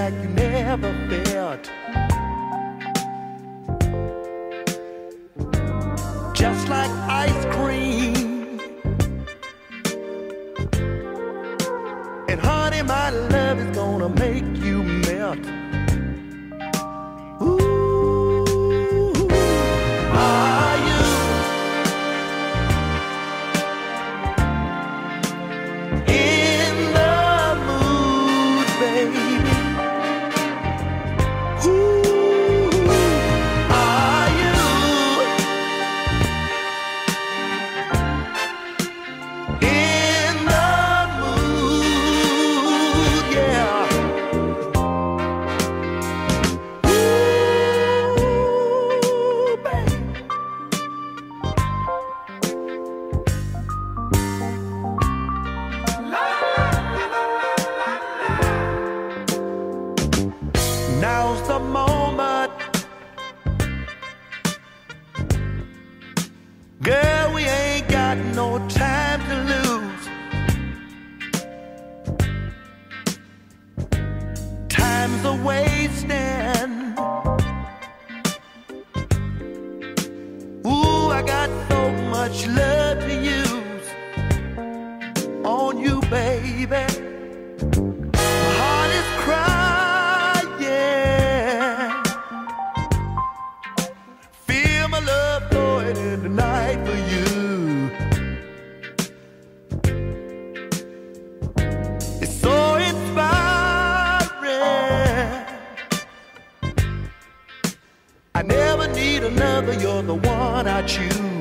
like you never felt. Just like ice cream. And honey, my love is gonna make you melt. Ooh, are you in the mood, baby? Ooh, are you in the mood? Yeah. Ooh, baby. Now's the moment, girl, we ain't got no time to lose. Time's a wasting. Ooh, I got so much love to use on you, baby. My heart is crying. Feel my love flowing in the night for you. It's so inspiring. I never need another, you're the one I choose.